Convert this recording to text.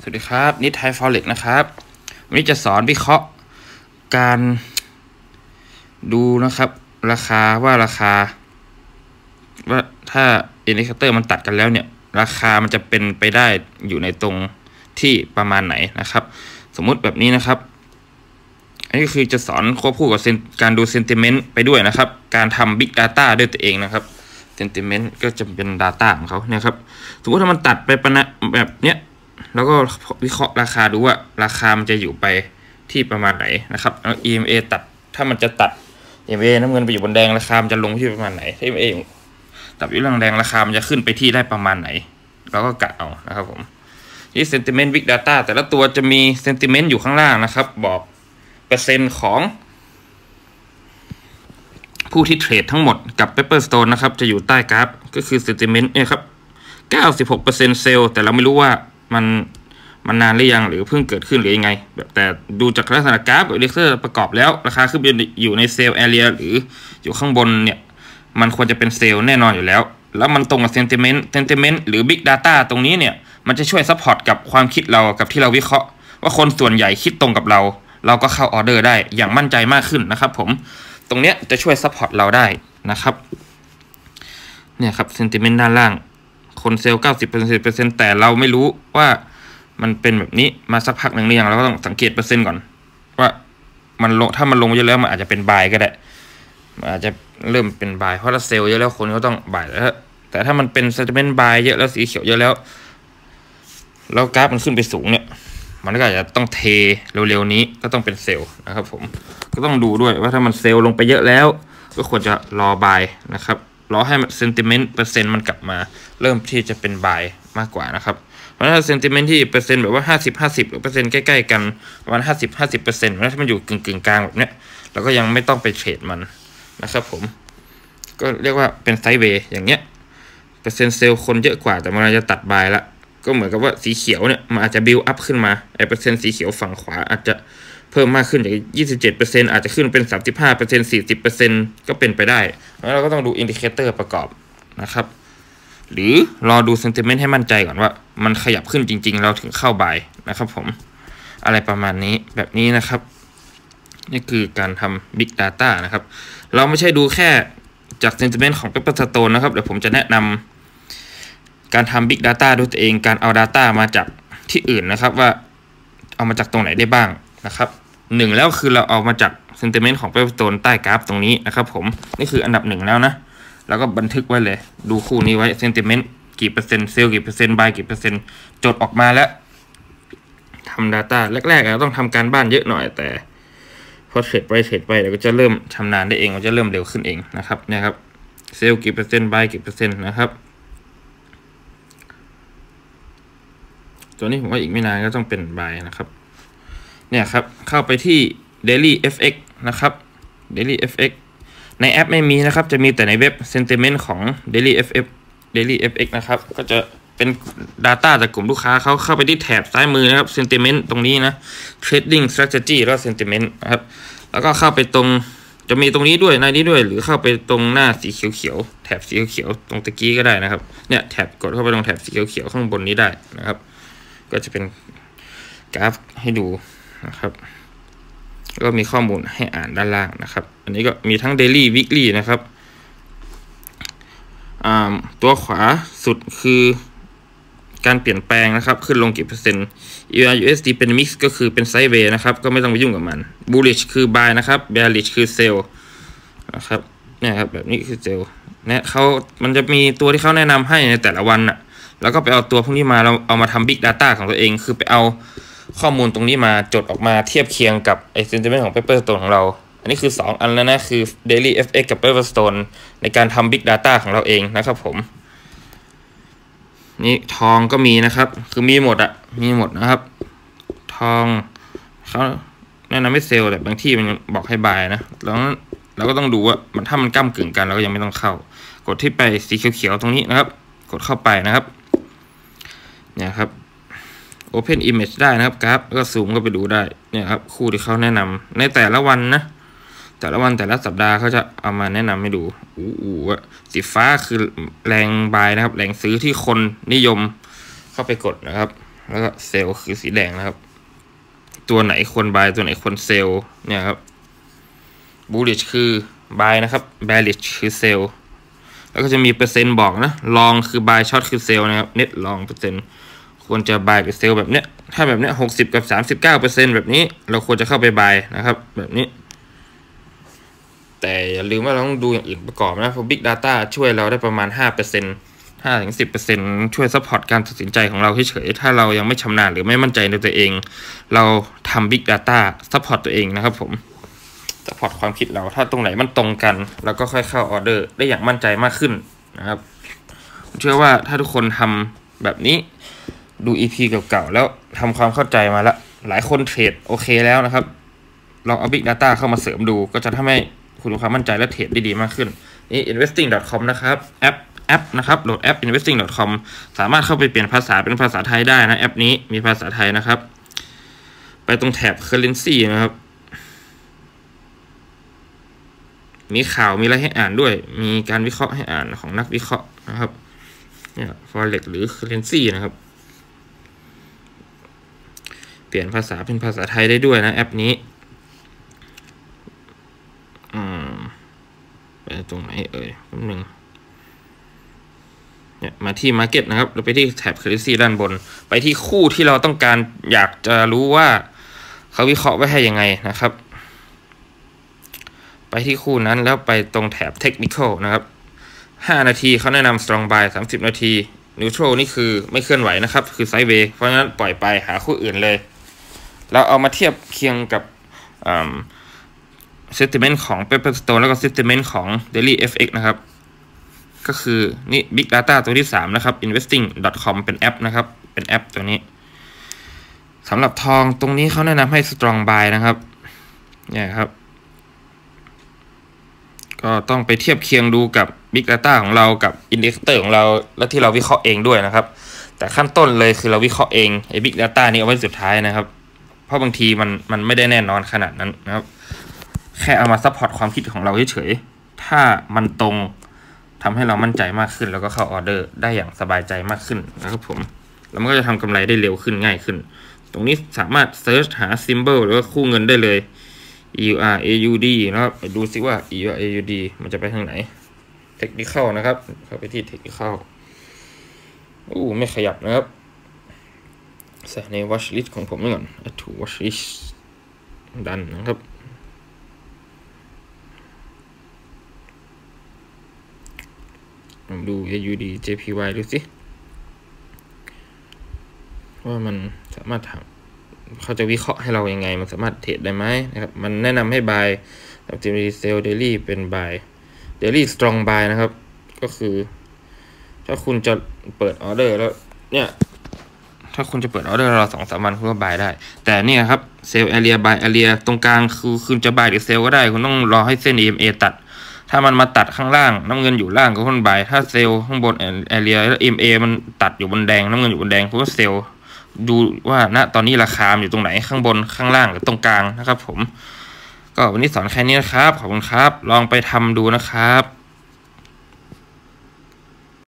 สวัสดีครับนิทไทยฟอเร็กนะครับวันนี้จะสอนวิเคราะห์การดูนะครับราคาว่าถ้าอินดิเคเตอร์มันตัดกันแล้วเนี่ยราคามันจะเป็นไปได้อยู่ในตรงที่ประมาณไหนนะครับสมมุติแบบนี้นะครับอันนี้คือจะสอนควบคู่กับการดูเซนติเมนต์ไปด้วยนะครับการทำ Big Data ด้วยตัวเองนะครับเซนติเมนต์ก็จะเป็น Data ของเขาเนี่ยครับสมมติถ้ามันตัดไปแบบเนี้ยแล้วก็วิเคราะห์ราคาดูว่าราคามันจะอยู่ไปที่ประมาณไหนนะครับแล้ว EMA ตัดถ้ามันจะตัด EMA น้ำเงินไปอยู่บนแดงราคามันจะลงที่ประมาณไหนถ้า EMA ตัดอยู่เรื่องแดงราคามันจะขึ้นไปที่ได้ประมาณไหนเราก็กะเอานะครับผมที่ Sentiment Big Data แต่ละตัวจะมี Sentiment อยู่ข้างล่างนะครับบอกเปอร์เซ็นต์ของผู้ที่เทรดทั้งหมดกับ Pepperstone นะครับจะอยู่ใต้กราฟก็คือ Sentiment เนี่ยครับ 96% เซลล์แต่เราไม่รู้ว่ามันนานหรือยังหรือเพิ่งเกิดขึ้นหรือยังไงแบบแต่ดูจากลักษณะกราฟกับอินดิเคเตอร์ประกอบแล้วราคาขึ้นไปอยู่ในเซลล์แอเรียหรืออยู่ข้างบนเนี่ยมันควรจะเป็นเซลล์แน่นอนอยู่แล้วแล้วมันตรงกับเซนติเมนต์หรือ Big Data ตรงนี้เนี่ยมันจะช่วยซัพพอร์ตกับความคิดเรากับที่เราวิเคราะห์ว่าคนส่วนใหญ่คิดตรงกับเราก็เข้าออเดอร์ได้อย่างมั่นใจมากขึ้นนะครับผมตรงเนี้ยจะช่วยซัพพอร์ตเราได้นะครับเนี่ยครับเซนติเมนต์ด้านล่างคนเซลล์ 90% แต่เราไม่รู้ว่ามันเป็นแบบนี้มาสักพักหนึ่งหรือยังเราก็ต้องสังเกตเปอร์เซ็นต์ก่อนว่ามันลงถ้ามันลงเยอะแล้วมันอาจจะเป็นบายก็ได้มันอาจจะเริ่มเป็นบายเพราะถ้าเซลล์เยอะแล้วคนก็ต้องบายแล้วแต่ถ้ามันเป็นเซนติเมนต์บายเยอะแล้วสีเขียวเยอะแล้วกราฟมันขึ้นไปสูงเนี่ยมันก็อาจจะต้องเทเร็วๆนี้ก็ต้องเป็นเซลล์นะครับผมก็ต้องดูด้วยว่าถ้ามันเซลล์ลงไปเยอะแล้วก็ควรจะรอบายนะครับรอให้เซนติเมนต์เปอร์เซ็นต์มันกลับมาเริ่มที่จะเป็นบายมากกว่านะครับเพราะถ้าเซนติเมนต์ที่เปอร์เซ็นต์แบบว่า50-50 หรือเปอร์เซ็นต์ใกล้ๆกันประมาณ50-50%ถ้ามันอยู่กึ่งกลางแบบเนี้ยเราก็ยังไม่ต้องไปเทรดมันนะครับผมก็เรียกว่าเป็นไซด์เวย์อย่างเงี้ยเปอร์เซ็นต์เซลล์คนเยอะกว่าแต่มันจะตัดบายละก็เหมือนกับว่าสีเขียวเนี่ยมันอาจจะบิลด์อัพขึ้นมาเปอร์เซ็นต์สีเขียวฝั่งขวาอาจจะเพิ่มมากขึ้นจาก 27% อาจจะขึ้นเป็น 35% 40% ก็เป็นไปได้แล้วเราก็ต้องดูอินดิเคเตอร์ประกอบนะครับหรือรอดูเซนติเมนต์ให้มั่นใจก่อนว่ามันขยับขึ้นจริงๆเราถึงเข้าบายนะครับผมอะไรประมาณนี้แบบนี้นะครับนี่คือการทำ Big Data นะครับเราไม่ใช่ดูแค่จากเซนติเมนต์ของ Pepperstone นะครับเดี๋ยวผมจะแนะนำการทำ Big Data ด้วยตัวเองการเอา Data มาจากที่อื่นนะครับว่าเอามาจากตรงไหนได้บ้างนะครับ1แล้วคือเราเอามาจากเซนติเมนต์ของ Pepperstone ใต้กราฟตรงนี้นะครับผมนี่คืออันดับ1แล้วนะแล้วก็บันทึกไว้เลยดูคู่นี้ไว้เซนติเมนต์กี่เปอร์เซ็นต์เซลล์กี่เปอร์เซ็นต์บายกี่เปอร์เซ็นต์จดออกมาแล้วทำ Data แรกๆเราต้องทำการบ้านเยอะหน่อยแต่พอเทรดไปเราก็จะเริ่มชำนาญได้เองมันจะเริ่มเร็วขึ้นเองนะครับเนี่ยครับเซลล์กี่เปอร์เซ็นต์บายกี่เปอร์เซ็นต์นะครับตัวนี้ผมว่าอีกไม่นานก็ต้องเป็นบายนะครับเนี่ยครับเข้าไปที่ Daily FX นะครับ Daily FX ในแอปไม่มีนะครับจะมีแต่ในเว็บ Sentiment ของ Daily FX นะครับก็จะเป็น Data จากกลุ่มลูกค้าเขาเข้าไปที่แถบซ้ายมือนะครับ Sentiment ตรงนี้นะ Trading Strategy แล้ว Sentiment นะครับแล้วก็เข้าไปตรงจะมีตรงนี้ด้วยในนี้ด้วยหรือเข้าไปตรงหน้าสีเขียวๆแถบสีเขียวตรงตะกี้ก็ได้นะครับเนี่ยแถบกดเข้าไปตรงแถบสีเขียวข้างบนนี้ได้นะครับก็จะเป็นกราฟให้ดูนะครับก็มีข้อมูลให้อ่านด้านล่างนะครับอันนี้ก็มีทั้ง Daily Weekly นะครับตัวขวาสุดคือการเปลี่ยนแปลงนะครับขึ้นลงกี่เปอร์เซ็นต์ EURUSD เป็น Mix ก็คือเป็นไซด์เวย์นะครับก็ไม่ต้องไปยุ่งกับมัน Bullish คือ Buy นะครับ Bearish คือ Sell นะครับเนี่ยครับแบบนี้คือ Sell เนี่ยมันจะมีตัวที่เขาแนะนำให้ในแต่ละวันน่ะแล้วก็ไปเอาตัวพวกนี้มาเราเอามาทำ Big Data ของตัวเองคือไปเอาข้อมูลตรงนี้มาจดออกมาเทียบเคียงกับไอ้ Sentiment ของ Pepperstone ของเราอันนี้คือ2อันแล้วนะคือ Daily FX กับ Pepperstone ในการทำ Big Data ของเราเองนะครับผมนี่ทองก็มีนะครับคือมีหมดนะครับทองเขาแนะนำให้เซลล์แต่บางที่มันบอกให้บายนะแล้วเราก็ต้องดูว่าถ้ามันก้ำกึ่งกันเราก็ยังไม่ต้องเข้ากดที่ไปสีเขียวๆตรงนี้นะครับกดเข้าไปนะครับเนี่ยครับ Open Image ได้นะครับกราฟก็ซูมก็ไปดูได้เนี่ยครับคู่ที่เขาแนะนำในแต่ละวันนะแต่ละวันแต่ละสัปดาห์เขาจะเอามาแนะนำให้ดูสีฟ้าคือแรงบายนะครับแรงซื้อที่คนนิยมเข้าไปกดนะครับแล้วก็เซลล์คือสีแดงนะครับตัวไหนควร buy ตัวไหนควรเซลล์เนี่ยครับ bullish คือ buy นะครับ bearish คือเซลล์แล้วก็จะมีเปอร์เซ็นต์บอกนะ long คือ buy short คือเซลล์นะครับ net long เปอร์เซ็นต์ควรจะ buy กับเซลล์แบบเนี้ยถ้าแบบเนี้ย60 กับ 39% แบบนี้เราควรจะเข้าไป buy นะครับแบบนี้แต่อย่าลืมว่าเราต้องดูอย่างอื่นประกอบนะเพราะ Big Data ช่วยเราได้ประมาณ 5% ช่วยซัพพอร์ตการตัดสินใจของเราเฉยๆถ้าเรายังไม่ชำนาญหรือไม่มั่นใจในตัวเองเราทำ Big Data ซัพพอร์ตตัวเองนะครับผมซัพพอร์ตความคิดเราถ้าตรงไหนมันตรงกันเราก็ค่อยเข้าออเดอร์ได้อย่างมั่นใจมากขึ้นนะครับผมเชื่อว่าถ้าทุกคนทำแบบนี้ดู EP เก่าๆแล้วทำความเข้าใจมาแล้วหลายคนเทรดโอเคแล้วนะครับลองเอา Big Data เข้ามาเสริมดูก็จะทำให้คุณมีความมั่นใจและเทรดได้ดีมากขึ้นนี่ investing.com นะครับแอปนะครับโหลดแอป investing.com สามารถเข้าไปเปลี่ยนภาษาเป็นภาษาไทยได้นะแอปนี้มีภาษาไทยนะครับไปตรงแถบ currency นะครับมีข่าวมีอะไรให้อ่านด้วยมีการวิเคราะห์ให้อ่านของนักวิเคราะห์นะครับเนี่ย forex หรือ currency นะครับเปลี่ยนภาษาเป็นภาษาไทยได้ด้วยนะแอปนี้ไปตรงไหนแป๊บนึงเนี่ยมาที่ Market นะครับเราไปที่แถบ Currency ด้านบนไปที่คู่ที่เราต้องการอยากจะรู้ว่าเขาวิเคราะห์ไว้ให้ยังไงนะครับไปที่คู่นั้นแล้วไปตรงแถบ Technical นะครับ5 นาทีเขาแนะนำ Strong Buy 30 นาที Neutral นี่คือไม่เคลื่อนไหวนะครับคือ Sideways เพราะฉะนั้นปล่อยไปหาคู่อื่นเลยเราเอามาเทียบเคียงกับsentiment ของ Pepperstone แล้วก็ sentiment ของ Daily FX นะครับก็คือนี่ Big Data ตัวที่3นะครับ investing.com เป็นแอปนะครับเป็นแอปตัวนี้สำหรับทองตรงนี้เขาแนะนำให้ strong buy นะครับเนี่ยครับก็ต้องไปเทียบเคียงดูกับ Big Data ของเรากับ Indicator ของเราและที่เราวิเคราะห์เองด้วยนะครับแต่ขั้นต้นเลยคือเราวิเคราะห์เองไอ้ Big Data นี้เอาไว้สุดท้ายนะครับเพราะบางทีมันไม่ได้แน่นอนขนาดนั้นนะครับแค่เอามาซัพพอร์ตความคิดของเราเฉยๆถ้ามันตรงทำให้เรามั่นใจมากขึ้นแล้วก็เข้าออเดอร์ได้อย่างสบายใจมากขึ้นนะครับผมแล้วมันก็จะทำกำไรได้เร็วขึ้นง่ายขึ้นตรงนี้สามารถเซิร์ชหา symbol หรือว่าคู่เงินได้เลย EUR AUD นะครับไปดูซิว่า EUR AUD มันจะไปทางไหน Technical นะครับเข้าไปที่ Technical ไม่ขยับนะครับใส่ใน watch list ของผมก่อน add to watch list ดันนะครับดู AUD JPY ดูสิว่ามันสามารถทำเขาจะวิเคราะห์ให้เรายังไงมันสามารถเทรดได้ไหมนะครับมันแนะนำให้ buy จะมี sell daily เป็น buy daily strong buy นะครับก็คือถ้าคุณจะเปิดออเดอร์แล้วเนี่ยถ้าคุณจะเปิดออเดอร์เรา2-3 วันคุณก็ buy ได้แต่เนี่ยครับ sell area buy area ตรงกลางคือคุณจะ buy หรือ sell ก็ได้คุณต้องรอให้เส้น EMA ตัดถ้ามันมาตัดข้างล่างน้ำเงินอยู่ล่างก็คุณบายถ้าเซลล์ข้างบนแอเรียแล้ว MA มันตัดอยู่บนแดงน้ำเงินอยู่บนแดงคุณก็เซลล์ดูว่าณตอนนี้ราคาอยู่ตรงไหนข้างบนข้างล่างหรือตรงกลางนะครับผมก็วันนี้สอนแค่นี้นะครับขอบคุณครับลองไปทำดูนะครับ